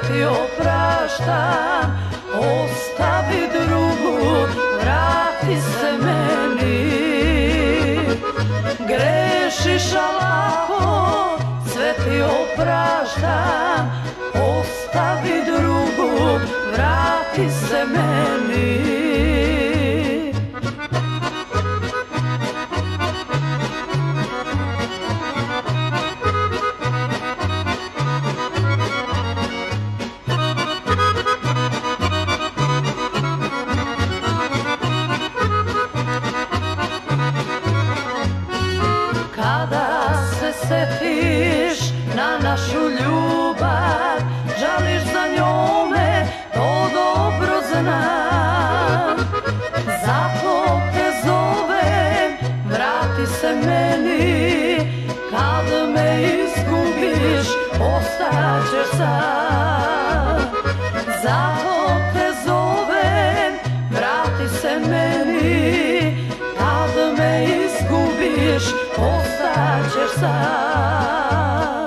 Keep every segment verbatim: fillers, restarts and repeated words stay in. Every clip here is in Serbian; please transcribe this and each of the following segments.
ti opraštam, ostavi drugu, vrati se meni. Grešiš lako, sve ti opraštam, ostavi drugu, vrati se meni. Kada se setiš na našu ljubav, žališ za njome, to dobro znam. Zato te zovem, vrati se meni, kad me izgubiš, ostaćeš sam. Zato te zovem, vrati se meni, kad me izgubiš, ostaćeš sam.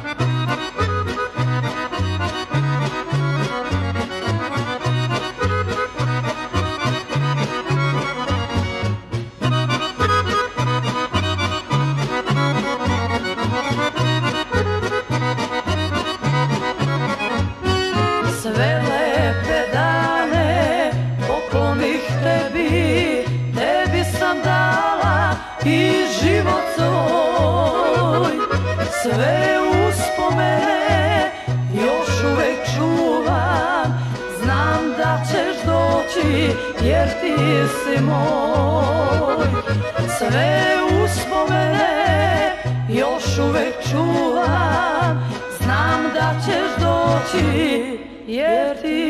Sve lepe dane poklonih tebi, tebi sam dala i život svoj. Sve uspomene još uvek čuvam, znam da ćeš doći jer ti si moj. Sve uspomene još uvek čuvam, znam da ćeš doći jer ti